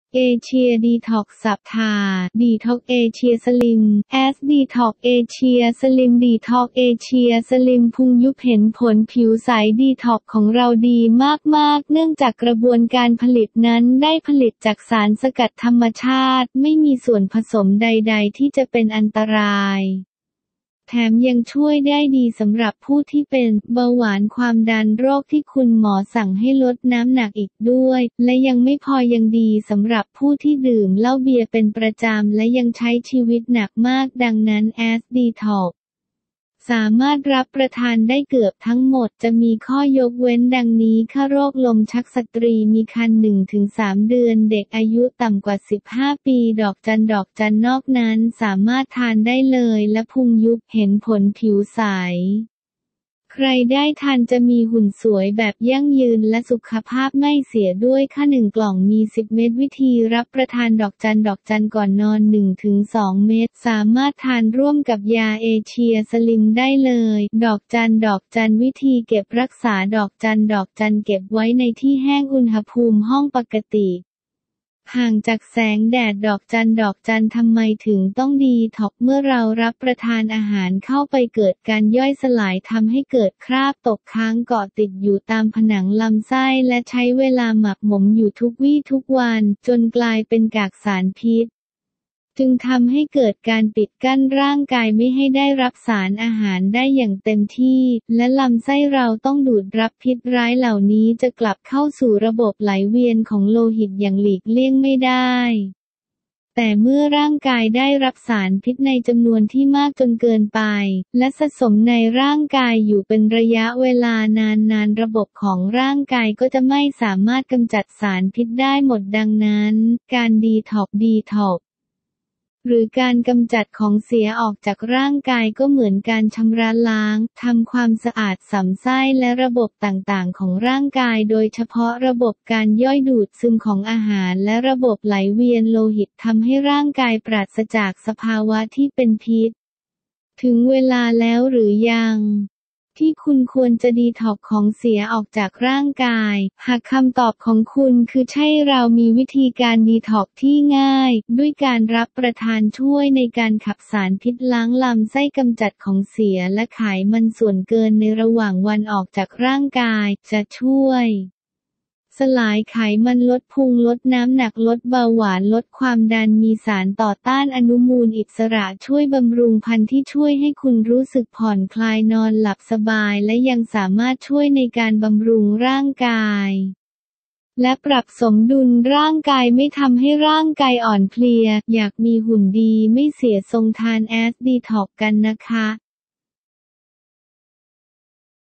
เอเชียดีท็อกสับทาดีท็อกเอเชียสลิมแอสดีท็อกเอเชียสลิมดีท็อกเอเชียสลิมพุงยุบเห็นผลผิวใสดีท็อกของเราดีมากๆเนื่องจากกระบวนการผลิตนั้นได้ผลิตจากสารสกัดธรรมชาติไม่มีส่วนผสมใดๆที่จะเป็นอันตรายแถมยังช่วยได้ดีสำหรับผู้ที่เป็นเบาหวานความดันโรคที่คุณหมอสั่งให้ลดน้ำหนักอีกด้วยและยังไม่พอยังดีสำหรับผู้ที่ดื่มเหล้าเบียร์เป็นประจำและยังใช้ชีวิตหนักมากดังนั้นแอสดีท็อกสามารถรับประทานได้เกือบทั้งหมดจะมีข้อยกเว้นดังนี้ค่ะโรคลมชักสตรีมีครรภ์ 1-3 เดือนเด็กอายุต่ำกว่า15ปีดอกจันนอกนั้นสามารถทานได้เลยและพุงยุบเห็นผลผิวใสใครได้ทานจะมีหุ่นสวยแบบยั่งยืนและสุขภาพไม่เสียด้วยค่ะ1กล่องมี10เม็ดวิธีรับประทานดอกจันก่อนนอน 1-2 เม็ดสามารถทานร่วมกับยาเอเชียสลิมได้เลยดอกจันวิธีเก็บรักษาดอกจันเก็บไว้ในที่แห้งอุณหภูมิห้องปกติห่างจากแสงแดดดอกจันทำไมถึงต้องดีท็อกเมื่อเรารับประทานอาหารเข้าไปเกิดการย่อยสลายทำให้เกิดคราบตกค้างเกาะติดอยู่ตามผนังลำไส้และใช้เวลาหมักหมมอยู่ทุกวี่ทุกวันจนกลายเป็นกากสารพิษจึงทำให้เกิดการปิดกั้นร่างกายไม่ให้ได้รับสารอาหารได้อย่างเต็มที่และลำไส้เราต้องดูดรับพิษร้ายเหล่านี้จะกลับเข้าสู่ระบบไหลเวียนของโลหิตอย่างหลีกเลี่ยงไม่ได้แต่เมื่อร่างกายได้รับสารพิษในจำนวนที่มากจนเกินไปและสะสมในร่างกายอยู่เป็นระยะเวลานานระบบของร่างกายก็จะไม่สามารถกำจัดสารพิษได้หมดดังนั้นการดีท็อกหรือการกำจัดของเสียออกจากร่างกายก็เหมือนการชำระล้างทำความสะอาดลำไส้และระบบต่างๆของร่างกายโดยเฉพาะระบบการย่อยดูดซึมของอาหารและระบบไหลเวียนโลหิตทำให้ร่างกายปราศจากสภาวะที่เป็นพิษถึงเวลาแล้วหรือยังที่คุณควรจะดีท็อกของเสียออกจากร่างกายหากคำตอบของคุณคือใช่เรามีวิธีการดีท็อกที่ง่ายด้วยการรับประทานช่วยในการขับสารพิษล้างลำไส้กำจัดของเสียและไขมันส่วนเกินในระหว่างวันออกจากร่างกายจะช่วยสลายไขมันลดพุงลดน้ำหนักลดเบาหวานลดความดันมีสารต่อต้านอนุมูลอิสระช่วยบำรุงพันธุ์ที่ช่วยให้คุณรู้สึกผ่อนคลายนอนหลับสบายและยังสามารถช่วยในการบำรุงร่างกายและปรับสมดุลร่างกายไม่ทำให้ร่างกายอ่อนเพลียอยากมีหุ่นดีไม่เสียทรงทานแอสดีท็อกกันนะคะ